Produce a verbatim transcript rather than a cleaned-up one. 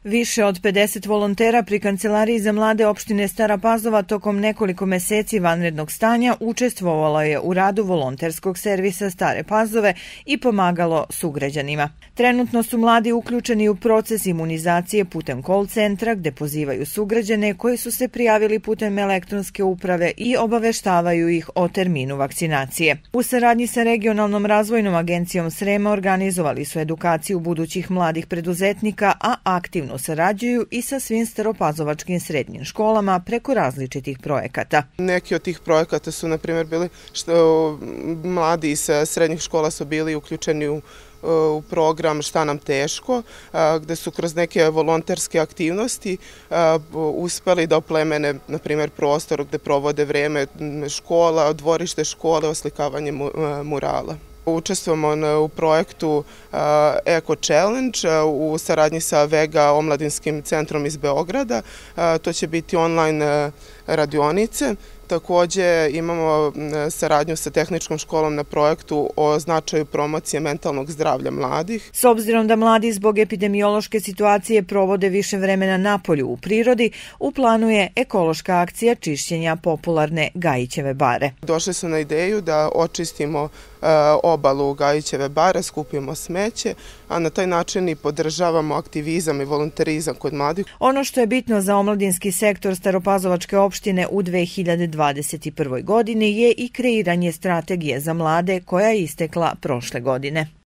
Više od pedeset volontera pri Kancelariji za mlade opštine Stara Pazova tokom nekoliko meseci vanrednog stanja učestvovalo je u radu volonterskog servisa Stare Pazove i pomagalo sugrađanima. Trenutno su mladi uključeni u proces imunizacije putem call centra gde pozivaju sugrađane koji su se prijavili putem elektronske uprave i obaveštavaju ih o terminu vakcinacije. U saradnji sa Regionalnom razvojnom agencijom Srema organizovali su edukaciju budućih mladih preduzetnika, a aktivno sarađuju i sa svim staropazovačkim srednjim školama preko različitih projekata. Neki od tih projekata su, na primjer, bili što mladi iz srednjih škola su bili uključeni u u program Šta nam teško, gde su kroz neke volonterske aktivnosti uspeli da oplemene, na primjer, prostor gde provode vreme škola, dvorište škole, oslikavanje murala. Učestvujemo u projektu Eco Challenge u saradnji sa Vega omladinskim centrom iz Beograda. To će biti online radionice. Takođe imamo saradnju sa tehničkom školom na projektu o značaju promocije mentalnog zdravlja mladih. S obzirom da mladi zbog epidemiološke situacije provode više vremena napolju u prirodi, u planu je ekološka akcija čišćenja popularne Gajićeve bare. Došli su na ideju da očistimo obalu Gajićeve bare, skupimo smeće, a na taj način i podržavamo aktivizam i volonterizam kod mladih. Ono što je bitno za omladinski sektor Staropazovačke opštine u dve hiljade dvadeset prvoj godini je i kreiranje strategije za mlade koja je istekla prošle godine.